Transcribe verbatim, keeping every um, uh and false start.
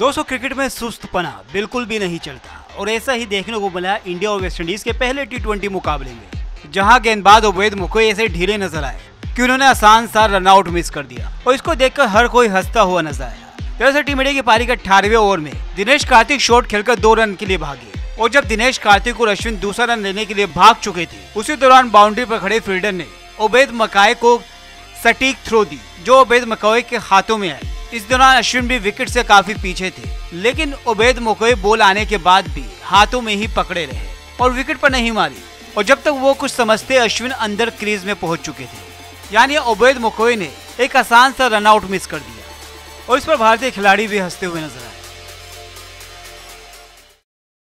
दोस्तों क्रिकेट में सुस्तपना बिल्कुल भी नहीं चलता और ऐसा ही देखने को मिला इंडिया और वेस्टइंडीज के पहले टी ट्वेंटी मुकाबले में, जहां गेंदबाज उबैद मुकोई ऐसे ढीले नजर आए कि उन्होंने आसान सा रनआउट मिस कर दिया और इसको देखकर हर कोई हंसता हुआ नजर आया। दरअसल टीम इंडिया की पारी के अठारहवें ओवर में दिनेश कार्तिक शॉट खेलकर दो रन के लिए भागे और जब दिनेश कार्तिक और अश्विन दूसरा रन लेने के लिए भाग चुके थे, उसी दौरान बाउंड्री पर खड़े फील्डर ने उबैद मकोई को सटीक थ्रो दी जो उबैद मकोई के हाथों में आई। इस दौरान अश्विन भी विकेट से काफी पीछे थे, लेकिन उबैद मकोई बॉल आने के बाद भी हाथों में ही पकड़े रहे और विकेट पर नहीं मारी। और जब तक वो कुछ समझते अश्विन अंदर क्रीज में पहुंच चुके थे, यानी उबैद मकोई ने एक आसान सा रनआउट मिस कर दिया और इस पर भारतीय खिलाड़ी भी हंसते हुए नजर आए।